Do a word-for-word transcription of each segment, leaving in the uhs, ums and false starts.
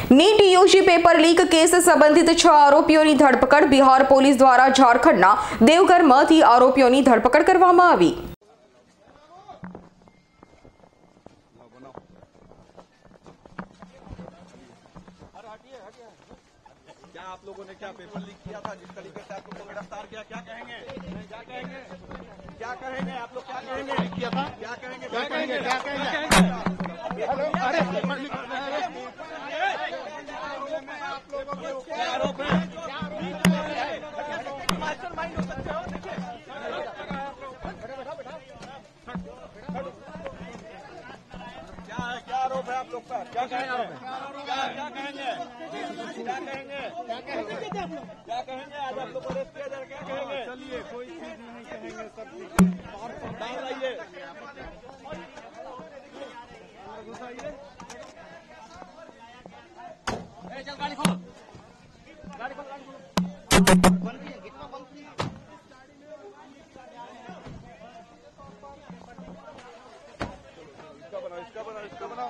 NEET UG paper leak case સંબંધિત છ આરોપીઓની ધરપકડ બિહાર પોલીસ દ્વારા ઝારખંડના દેવઘરમાંથી આરોપીઓની ધરપકડ કરવામાં આવી। क्या आप लोगों ने क्या पेपर लीक किया था, जिस तरीके से आप लोगों को गिरफ्तार किया, क्या कहेंगे? क्या कहेंगे? क्या कहेंगे? आप लोग क्या कहेंगे? किया था? क्या कहेंगे? क्या कहेंगे? क्या कहेंगे? अरे आप लोगों के क्या आरोप है? मास्टरमाइंड हो सकते हो। देखिए क्या है, क्या आरोप है आप लोग का? क्या कहेंगे? क्या क्या कहेंगे? क्या कहेंगे? क्या कहेंगे? क्या कहेंगे? आज आप लोग को अरेस्ट किया जाएगा, क्या कहेंगे? चलिए, कोई चीज नहीं कहेंगे, सब बाहर आइए, घुसाइए। चल गाड़ी खोल, गाड़ी खोल, गाड़ी खोल। बंद है, कितना बंद है? इसका बनाओ, इसका बनाओ, इसका बनाओ।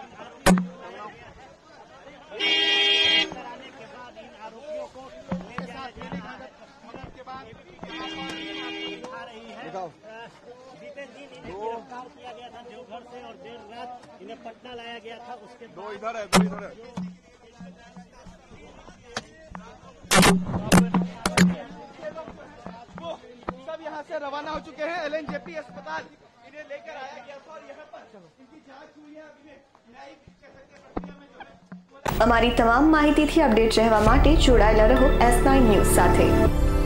आरोपियों को ले जाने के बाद बीते दिन इन्हें गिरफ्तार किया गया था देवघर से और देर रात इन्हें पटना लाया गया था। उसके दो इधर है, दो इधर है। सब यहाँ से रवाना हो चुके हैं। एल एन जे पी अस्पताल इन्हें लेकर आया गया था और यहाँ पर इनकी जांच हुई है। अब इन्हें न्यायिक प्रक्रिया में जो है અમારી તમામ માહિતીથી અપડેટ રહેવા માટે જોડાયેલા રહો એસ નાઇન ન્યૂઝ સાથે।